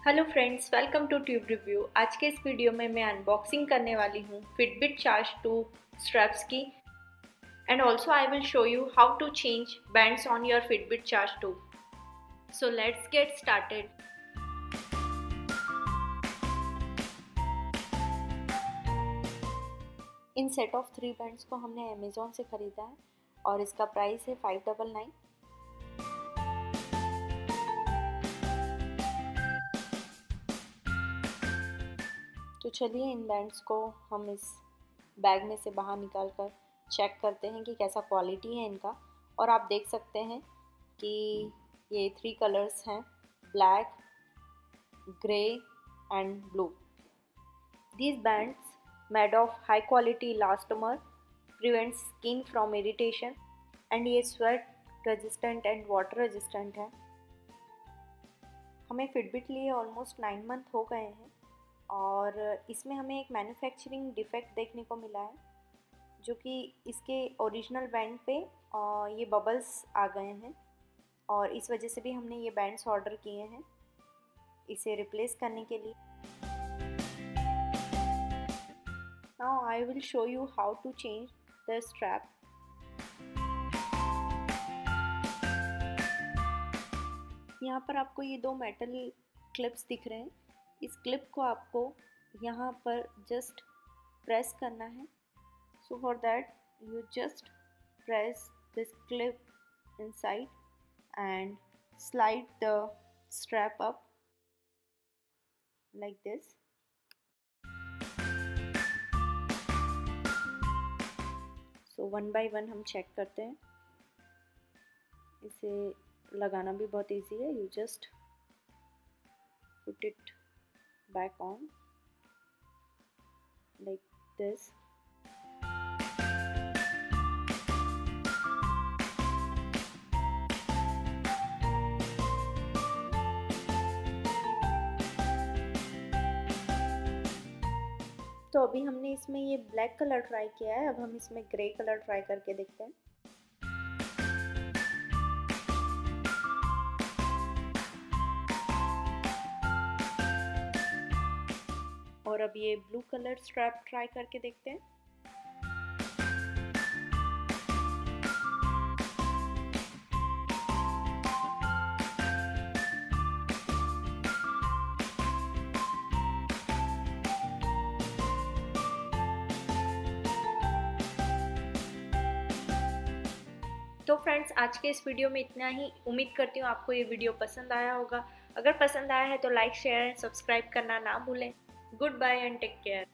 Hello friends, welcome to tube review. आज के इस वीडियो में मैं अनबॉक्सिंग करने वाली हूँ फिटबिट चार्ज 2 स्ट्रैप्स की and also I will show you how to change bands on your Fitbit charge 2। So let's get started. In set of 3 bands को हमने अमेज़ॉन से ख़रीदा है और इसका प्राइस है 599। तो चलिए इन बैंड्स को हम इस बैग में से बाहर निकाल कर चेक करते हैं कि कैसा क्वालिटी है इनका। और आप देख सकते हैं कि ये 3 कलर्स हैं, black, grey and blue. These bands made of high quality elastomer prevents skin from irritation and ये sweat resistant and water resistant है। हमें फिटबिट लिए ऑलमोस्ट 9 मंथ हो गए हैं और इसमें हमें एक मैन्युफैक्चरिंग डिफेक्ट देखने को मिला है, जो कि इसके ओरिजिनल बैंड पे ये बबल्स आ गए हैं और इस वजह से भी हमने ये बैंड्स ऑर्डर किए हैं इसे रिप्लेस करने के लिए। Now I will show you how to change the strap. यहाँ पर आपको ये 2 मेटल क्लिप्स दिख रहे हैं। इस क्लिप को आपको यहाँ पर जस्ट प्रेस करना है। So for that you just press this clip inside and slide the strap up like this. So one by one हम चेक करते हैं। इसे लगाना भी बहुत इजी है। You just put it back on like this. तो अभी हमने इसमें ये ब्लैक कलर ट्राई किया है, अब हम इसमें ग्रे कलर ट्राई करके देखते हैं। और अब ये ब्लू कलर स्ट्रैप ट्राई करके देखते हैं। तो फ्रेंड्स, आज के इस वीडियो में इतना ही। उम्मीद करती हूँ आपको ये वीडियो पसंद आया होगा। अगर पसंद आया है तो लाइक, शेयर एंड सब्सक्राइब करना ना भूलें। Good bye and take care.